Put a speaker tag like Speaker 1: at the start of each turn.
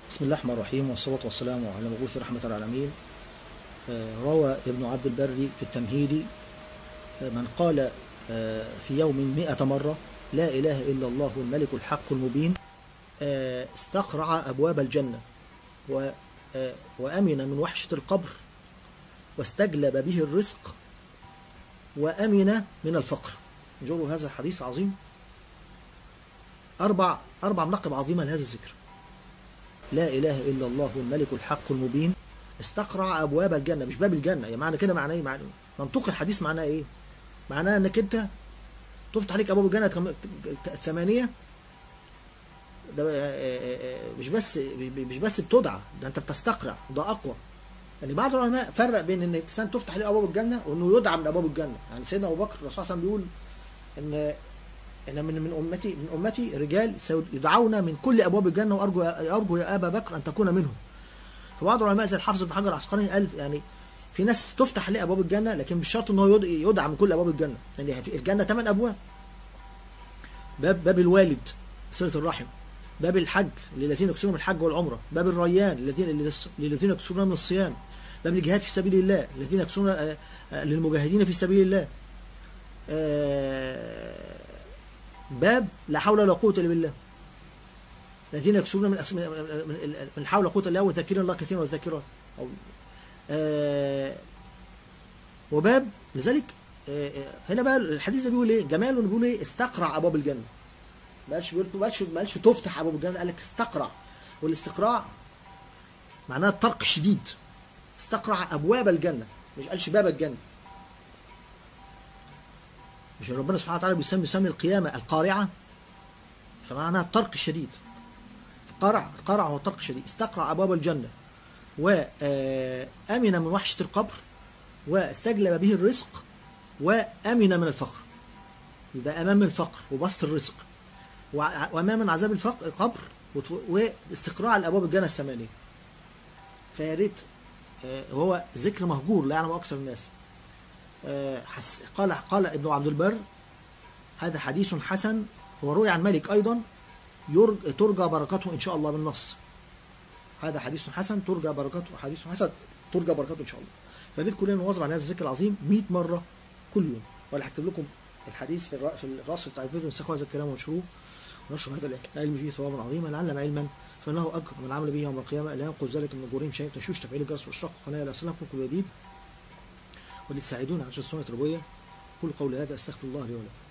Speaker 1: بسم الله الرحمن الرحيم، والصلاة والسلام على مبعوث رحمة العالمين. روى ابن عبد البر في التمهيد: من قال في يوم 100 مرة لا إله إلا الله الملك الحق المبين استقرع أبواب الجنة وأمن من وحشة القبر، واستجلب به الرزق، وأمن من الفقر. انظروا هذا الحديث عظيم، أربع مناقب عظيمة لهذا الذكر. لا إله إلا الله الملك الحق المبين استقرع أبواب الجنة، مش باب الجنة. يعني معنى كده معناه إيه؟ معنى منطوق الحديث معناه إيه؟ معناه إنك أنت تفتح عليك أبواب الجنة 8. ده مش بس بتدعى، ده أنت بتستقرع، ده أقوى. يعني بعض العلماء فرق بين إن الإنسان تفتح عليه أبواب الجنة وإنه يدعى من أبواب الجنة. يعني سيدنا أبو بكر الرسول صلى الله عليه وسلم بيقول إن من أمتي رجال سيدعون من كل أبواب الجنة، وأرجو يا أبا بكر أن تكون منهم. فبعض العلماء زي الحافظ ابن حجر العسقلاني قال يعني في ناس تفتح عليه أبواب الجنة، لكن مش شرط إن هو يدعى من كل أبواب الجنة. يعني في الجنة 8 أبواب: باب الوالد صلة الرحم، باب الحج للذين يكسرون من الحج والعمرة، باب الريان للذين يكسرون من الصيام، باب الجهاد في سبيل الله الذين يكسرون للمجاهدين في سبيل الله، باب لا حول ولا قوة إلا بالله الذين يكسرون من حول قوة الله وذاكرين الله كثيرا وذاكرات. وباب لذلك هنا بقى الحديث ده بيقول ايه؟ جماله بيقول ايه؟ استقرع ابواب الجنة. ما قالش تفتح ابواب الجنة، قال لك استقرع. والاستقراع معناه الطرق الشديد. استقرع ابواب الجنة، مش قالش باب الجنة. مش ربنا سبحانه وتعالى بيسمي القيامة القارعة، فمعناها الطرق الشديد. القرع هو الطرق الشديد. استقرع أبواب الجنة وأمن من وحشة القبر، واستجلب به الرزق، وأمن من الفقر. يبقى أمام الفقر وبسط الرزق، وأمام من عذاب القبر، واستقراع الأبواب الجنة 8. فيا ريت هو ذكر مهجور لا يعلم أكثر الناس. قال ابن عبد البر: هذا حديث حسن، وروي عن مالك أيضا ترجى بركته إن شاء الله بالنص. هذا حديث حسن ترجى بركته، حديث حسن ترجى بركته إن شاء الله. فبيت كلنا نواظب على هذا الذكر العظيم 100 مرة كل يوم. ولا هكتب لكم الحديث في الرأس بتاع الفيديو، نسخوا هذا الكلام ونشروه، ونشر هذا العلم فيه ثوابا عظيما. من علم علما فإنه أجر، من عمل به يوم القيامة لا ينقص ذلك من أجورهم شيء. تشوش تفعيل الجرس واشراق قناة لأسلامكم كل جديد، ولتساعدونا على سنة ربوية. كل قول هذا أستغفر الله لي ولكم.